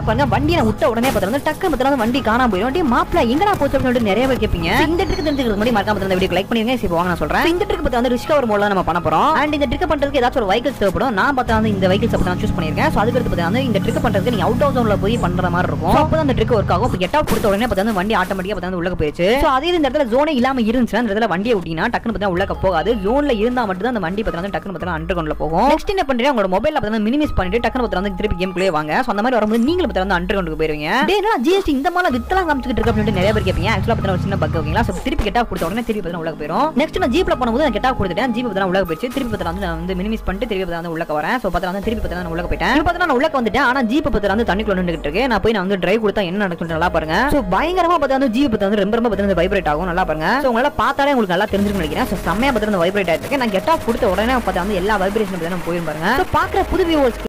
பாருங்க வண்டியை விட்ட உடனே பார்த்தா டக்கு பார்த்தா வண்டி காணாம போயிடும். டேய் மாப்ள எங்கடா போச்சு அப்படின்னு நிறைய பேர் கேட்பீங்க. இந்த ட்ரிக் தெரிஞ்சுக்கிறதுக்கு முன்னாடி மறக்காம இந்த வீடியோ லைக் பண்ணிருங்க. இப்போ வாங்க நான் சொல்றேன். இந்த ட்ரிக் பத்தி வந்து ரிஸ்க் கவர் மோட்ல நம்ம பண்ண போறோம். அண்ட் இந்த ட்ரிக் பண்றதுக்கு ஏதாச்சும் ஒரு வெஹிக்கிள்ஸ் தேவைப்படும். நான் பார்த்தா வந்து இந்த வெஹிக்கிள்ஸ் பத்தி நான் சூஸ் பண்ணிருக்கேன். சோ அதுக்கு அடுத்து பார்த்தா இந்த ட்ரிக் பண்றதுக்கு நீங்க அவுட் ஆஃப் ஜோன்ல போய் பண்ற மாதிரி இருக்கும். சோ அப்பதான் அந்த ட்ரிக் ஒர்க் ஆகும். இப்போ கெட் அவுட் கொடுத்த உடனே பார்த்தா வண்டி ஆட்டோமேட்டிக்கா பார்த்தா உள்ள போயிடுச்சு. சோ அதே இந்த இடத்துல ஜோனே இல்லாம இருந்துச்சுன்னா இந்த இடத்துல வண்டியை விட்டீங்கன்னா டக்குனு பார்த்தா உள்ள போகாது. ஜோன்ல இருந்தா மட்டும் தான் அந்த வண்டி பார்த்தா டக்குனு பார்த்தா அண்டர் கிரவுண்ட்ல போகும். நெக்ஸ்ட் என்ன பண்றீங்க, உங்களோட மொபைல்ல பார்த்தா மினிமைஸ் பண்ணிட்டு டக்குனு பார்த்தா திருப்பி கேம்குள்ளே வாங்க. சோ அந்த மாதிரி வரும்போது நீங்களும் பார்த்தா அண்டர் கிரவுண்டுக்கு போயிருவீங்க. டேய் என்னடா ஜிஎஸ்டி இந்த மாதிரி வித்தலாம் காமிச்சிட்டு இருக்கு அப்படின்னு நிறைய பேர் கேட்பீங்க. ஆக்சுவலா பார்த்தா ஒரு சின்ன பக் ஓகேங்களா. சோ திருப்பி கெட் அவுட் கொடுத்த உடனே திருப்பி பார்த்தா உள்ள போயிடும். நெக்ஸ்ட் நான் ஜீப்ல பண்ணும்போது நான் கெட் அவுட் கொடுத்துட்டேன். ஜீப் பார்த்தா உள்ள போயிடுச்சு. திருப்பி பார்த்தா வந்து மினிமைஸ் பண்ணிட்டு திருப்பி பார்த்தா உள்ள வரேன். சோ பார்த்தா திருப்பி பார்த்தா நான் உள்ள போயிட்டேன். இப்போ பார்த்தா நான் உள்ள வந்துட்டேன். ஆனா ஜீப் பார்த்தா வந்து தண்ணிக்குள்ள நின்னுட்டு இருக்கு. நான் போய் நான் வந்து டிரைவ் கொடுத்தா என்ன நடக்கும்னு நல்லா பாருங்க. சோ பயங்கரமா பார்த்தா வந்து ஜீப் பார்த்தா ரொம்ப பார்த்தா வைப்ரேட் ஆகும். நல்லா பாருங்க. சோ உங்களால பார்த்தாலே உங்களுக்கு நல்லா தெரிஞ்சிருக்கும் நினைக்கிறேன். சோ செம்மையா பார்த்தா வைப்ரேட் ஆயிருக்கு. நான் கெட் அவுட் கொடுத்த உடனே பார்த்தா வந்து எல்லா வைப்ரேஷன் பார்த்தா போயிடும் பாருங்க. சோ பாக்குற புது வியூவர்ஸ்